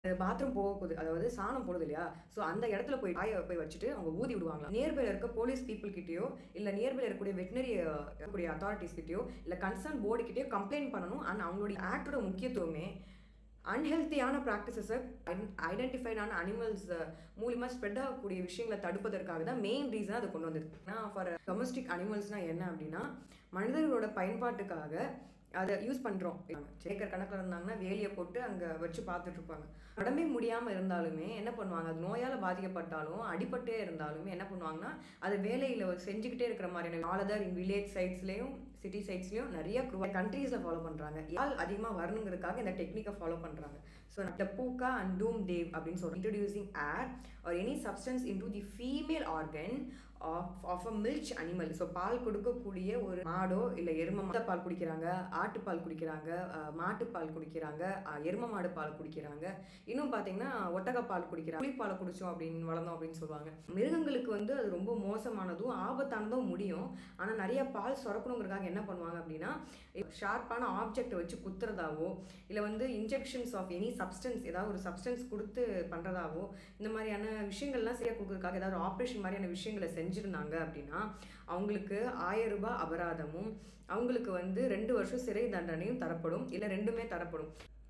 Bathroom போகுது. அதாவது சாணம் போடுது இல்லையா? ஸோ அந்த இடத்துல போய் காய போய் வச்சுட்டு அவங்க ஊதி விடுவாங்களாம். நியர்பைல இருக்க போலீஸ் பீப்பிள் கிட்டயோ, இல்ல நியர்பைல இருக்கக்கூடிய வெட்டனரி இருக்கக்கூடிய அத்தாரிட்டீஸ் கிட்டயோ, இல்ல கன்சர்ன் போர்டு கிட்டயோ கம்ப்ளைண்ட் பண்ணணும். அண்ட் அவங்களுடைய ஆக்டோட முக்கியத்துவமே அன்ஹெல்த்தியான ப்ராக்டிசஸை ஐடென்டிஃபைடான அனிமல்ஸ் மூலியமா ஸ்ப்ரெட் ஆகக்கூடிய விஷயங்களை தடுப்பதற்காக தான் மெயின் ரீசன் அதை கொண்டு வந்தது. நான் ஃபார் டொமஸ்டிக் அனிமல்ஸ்னால் என்ன அப்படின்னா, மனிதர்களோட பயன்பாட்டுக்காக அதை யூஸ் பண்ணுறோம். ஏக்கர் கணக்கில் இருந்தாங்கன்னா வேலியை போட்டு அங்கே வச்சு பார்த்துட்டு இருப்பாங்க. உடம்பே முடியாமல் இருந்தாலுமே என்ன பண்ணுவாங்க, அது நோயால் பாதிக்கப்பட்டாலும் அடிபட்டே இருந்தாலுமே என்ன பண்ணுவாங்கன்னா, அது வேலையில் செஞ்சுக்கிட்டே இருக்கிற மாதிரியான ஆல் இன் வில்லேஜ் சைட்ஸ்லேயும் சிட்டி சைட்ஸ்லையும் நிறைய கண்ட்ரீஸில் ஃபாலோ பண்ணுறாங்க. யால் அதிகமாக வரணுங்கிறதுக்காக இந்த டெக்னிக்கை ஃபாலோ பண்ணுறாங்க. ஸோ டப்பூக்கா அண்ட் டூம் தேவ் அப்படின்னு சொல்கிறோம். Introducing air or any substance into the female organ of a milch animal. So பால் கொடுக்கக்கூடிய ஒரு மாடோ இல்லை எருமை பால் குடிக்கிறாங்க, ஆட்டுப்பால் குடிக்கிறாங்க, மாட்டுப்பால் குடிக்கிறாங்க, எரும மாடு பால் குடிக்கிறாங்க. இன்னும் பார்த்தீங்கன்னா ஒட்டகப்பால் குடிக்கிறாங்க. புளிப்பாலை குடித்தோம் அப்படின்னு வளர்ந்தோம் அப்படின்னு சொல்லுவாங்க. மிருகங்களுக்கு அது ரொம்ப மோசமானதும் ஆபத்தானதும் முடியும். ஆனால் நிறைய பால் சுரக்கணுங்கிறதுக்காக என்ன பண்ணுவாங்க அப்படின்னா, ஷார்ப்பான ஆப்ஜெக்டை வச்சு குத்துறதாவோ இல்லை இன்ஜெக்ஷன்ஸ் ஆஃப் எனி சப்ஸ்டன்ஸ், ஏதாவது ஒரு சப்ஸ்டன்ஸ் கொடுத்து பண்ணுறதாவோ, இந்த மாதிரியான விஷயங்கள்லாம் சரியாக கொடுக்குறதுக்காக ஏதாவது ஒரு ஆப்ரேஷன் மாதிரியான விஷயங்களை செஞ்சுருந்தாங்க அப்படின்னா அவங்களுக்கு 1000 ரூபாய் அபராதமும் அவங்களுக்கு 2 வருஷம் சிறை தண்டனையும் தரப்படும். இல்லை ரெண்டுமே தரப்படும்.